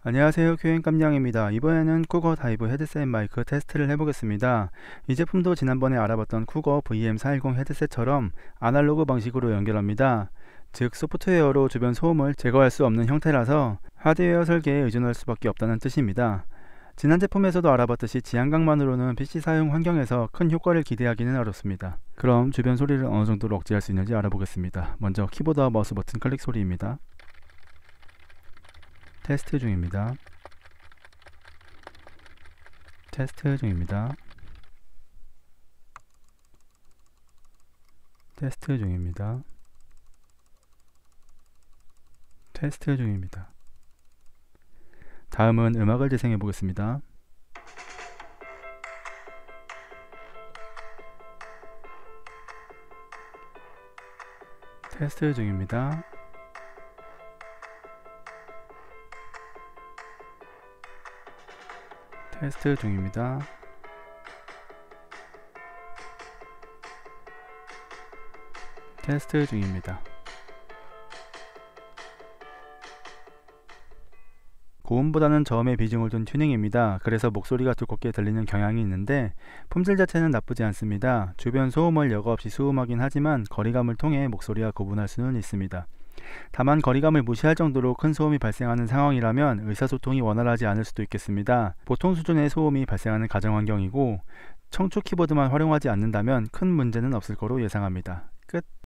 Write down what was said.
안녕하세요, QM 깜냥입니다. 이번에는 쿠거 다이브 헤드셋 마이크 테스트를 해보겠습니다. 이 제품도 지난번에 알아봤던 쿠거 VM410 헤드셋처럼 아날로그 방식으로 연결합니다. 즉 소프트웨어로 주변 소음을 제거할 수 없는 형태라서 하드웨어 설계에 의존할 수밖에 없다는 뜻입니다. 지난 제품에서도 알아봤듯이 지한강만으로는 PC 사용 환경에서 큰 효과를 기대하기는 어렵습니다. 그럼 주변 소리를 어느 정도로 억제할 수 있는지 알아보겠습니다. 먼저 키보드와 마우스 버튼 클릭 소리입니다. 테스트 중입니다. 테스트 중입니다. 테스트 중입니다. 테스트 중입니다. 다음은 음악을 재생해 보겠습니다. 테스트 중입니다. 테스트 중입니다. 테스트 중입니다. 고음보다는 저음에 비중을 둔 튜닝입니다. 그래서 목소리가 두껍게 들리는 경향이 있는데 품질 자체는 나쁘지 않습니다. 주변 소음을 여과 없이 수음하긴 하지만 거리감을 통해 목소리와 구분할 수는 있습니다. 다만 거리감을 무시할 정도로 큰 소음이 발생하는 상황이라면 의사소통이 원활하지 않을 수도 있겠습니다. 보통 수준의 소음이 발생하는 가정환경이고 청축 키보드만 활용하지 않는다면 큰 문제는 없을 거로 예상합니다. 끝.